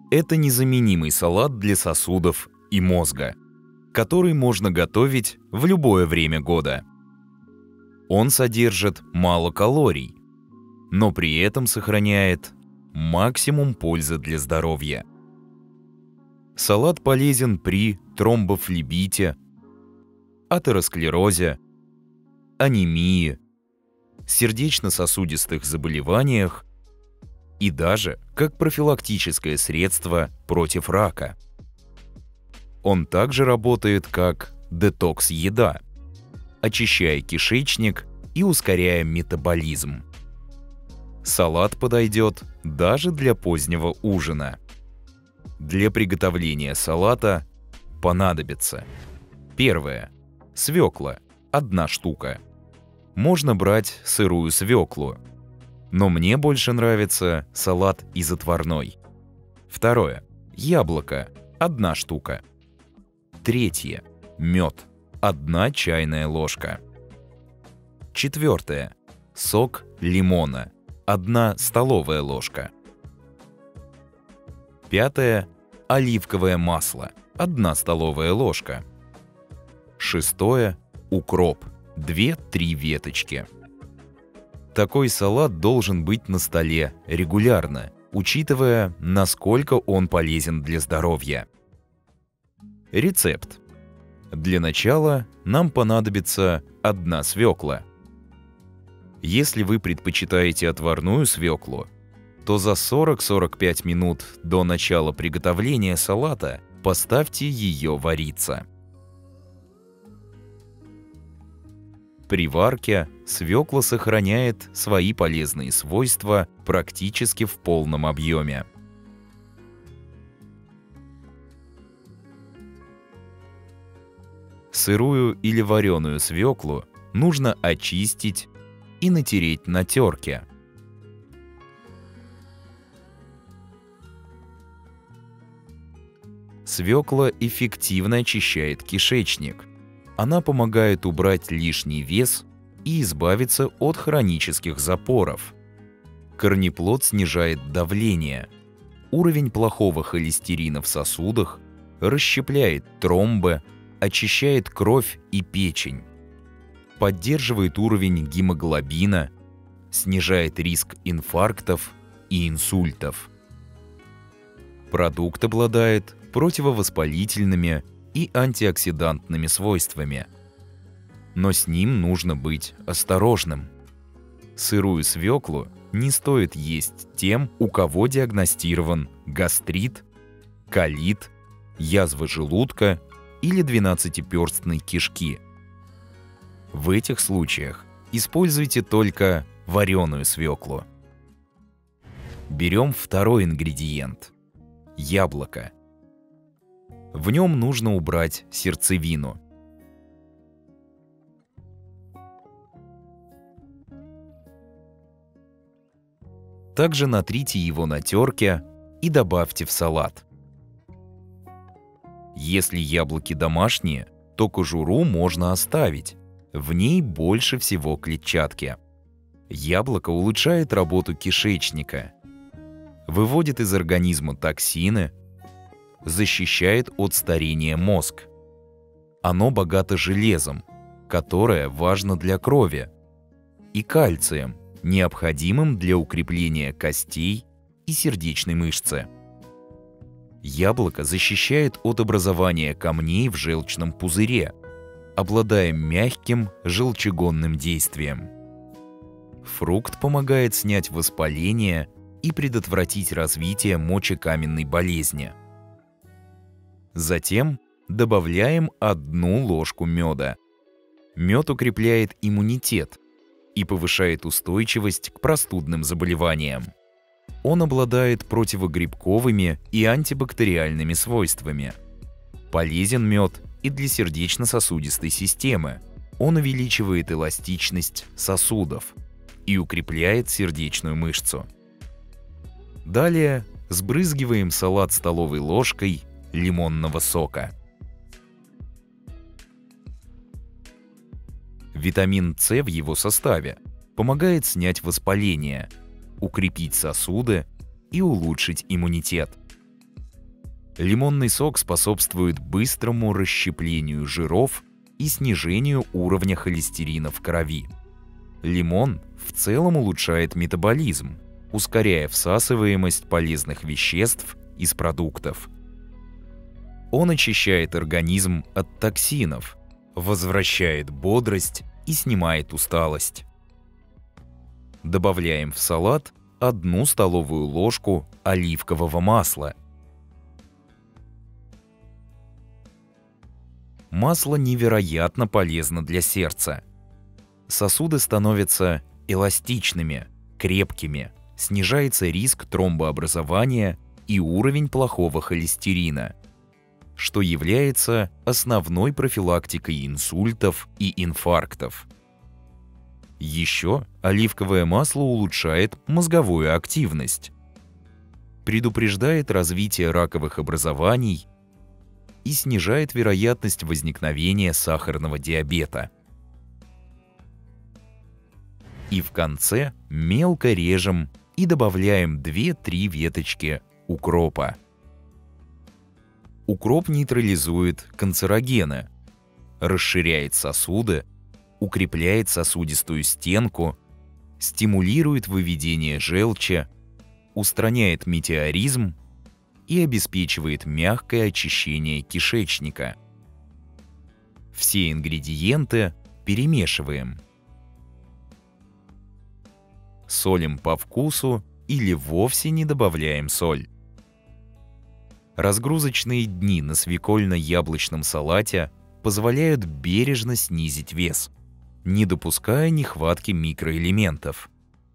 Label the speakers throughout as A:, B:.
A: Это незаменимый салат для сосудов и мозга, который можно готовить в любое время года. Он содержит мало калорий, но при этом сохраняет максимум пользы для здоровья. Салат полезен при тромбофлебите, атеросклерозе, анемии, сердечно-сосудистых заболеваниях и даже как профилактическое средство против рака. Он также работает как детокс-еда, очищая кишечник и ускоряя метаболизм. Салат подойдет даже для позднего ужина. Для приготовления салата понадобится: первое. Свекла – 1 штука. Можно брать сырую свеклу, но мне больше нравится салат из отварной. Второе. Яблоко – 1 штука. Третье. Мед – 1 чайная ложка. Четвертое. Сок лимона – 1 столовая ложка. Пятое. Оливковое масло – 1 столовая ложка. Шестое. Укроп – 2-3 веточки. Такой салат должен быть на столе регулярно, учитывая, насколько он полезен для здоровья. Рецепт. Для начала нам понадобится 1 свекла. Если вы предпочитаете отварную свеклу, то за 40-45 минут до начала приготовления салата поставьте ее вариться. При варке свекла сохраняет свои полезные свойства практически в полном объеме. Сырую или вареную свеклу нужно очистить и натереть на терке. Свекла эффективно очищает кишечник. Она помогает убрать лишний вес и избавиться от хронических запоров. Корнеплод снижает давление. Уровень плохого холестерина в сосудах, расщепляет тромбы, очищает кровь и печень. Поддерживает уровень гемоглобина, снижает риск инфарктов и инсультов. Продукт обладает противовоспалительными и антиоксидантными свойствами. Но с ним нужно быть осторожным. Сырую свеклу не стоит есть тем, у кого диагностирован гастрит, колит, язва желудка или 12-перстной кишки. В этих случаях используйте только вареную свеклу. Берем второй ингредиент – яблоко. В нем нужно убрать сердцевину. Также натрите его на терке и добавьте в салат. Если яблоки домашние, то кожуру можно оставить. В ней больше всего клетчатки. Яблоко улучшает работу кишечника, выводит из организма токсины, защищает от старения мозг. Оно богато железом, которое важно для крови, и кальцием, необходимым для укрепления костей и сердечной мышцы. Яблоко защищает от образования камней в желчном пузыре, обладая мягким желчегонным действием. Фрукт помогает снять воспаление и предотвратить развитие мочекаменной болезни. Затем добавляем 1 ложку меда. Мед укрепляет иммунитет и повышает устойчивость к простудным заболеваниям. Он обладает противогрибковыми и антибактериальными свойствами. Полезен мед и для сердечно-сосудистой системы. Он увеличивает эластичность сосудов и укрепляет сердечную мышцу. Далее сбрызгиваем салат столовой ложкой лимонного сока. Витамин С в его составе помогает снять воспаление, укрепить сосуды и улучшить иммунитет. Лимонный сок способствует быстрому расщеплению жиров и снижению уровня холестерина в крови. Лимон в целом улучшает метаболизм, ускоряя всасываемость полезных веществ из продуктов. Он очищает организм от токсинов, возвращает бодрость и снимает усталость. Добавляем в салат 1 столовую ложку оливкового масла. Масло невероятно полезно для сердца. Сосуды становятся эластичными, крепкими, снижается риск тромбообразования и уровень плохого холестерина, что является основной профилактикой инсультов и инфарктов. Еще оливковое масло улучшает мозговую активность, предупреждает развитие раковых образований и снижает вероятность возникновения сахарного диабета. И в конце мелко режем и добавляем 2-3 веточки укропа. Укроп нейтрализует канцерогены, расширяет сосуды, укрепляет сосудистую стенку, стимулирует выведение желчи, устраняет метеоризм и обеспечивает мягкое очищение кишечника. Все ингредиенты перемешиваем. Солим по вкусу или вовсе не добавляем соль. Разгрузочные дни на свекольно-яблочном салате позволяют бережно снизить вес, не допуская нехватки микроэлементов.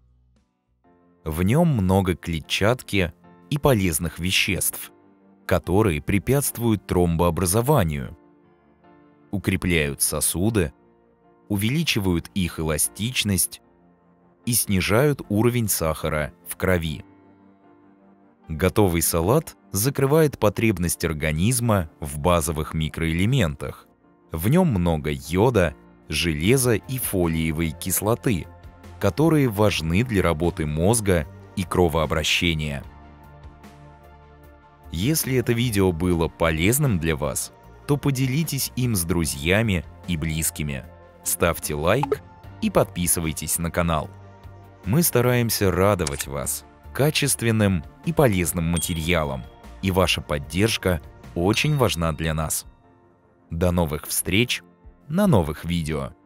A: В нем много клетчатки и полезных веществ, которые препятствуют тромбообразованию, укрепляют сосуды, увеличивают их эластичность и снижают уровень сахара в крови. Готовый салат закрывает потребность организма в базовых микроэлементах. В нем много йода, железа и фолиевой кислоты, которые важны для работы мозга и кровообращения. Если это видео было полезным для вас, то поделитесь им с друзьями и близкими. Ставьте лайк и подписывайтесь на канал. Мы стараемся радовать вас качественным и полезным материалом, и ваша поддержка очень важна для нас. До новых встреч на новых видео!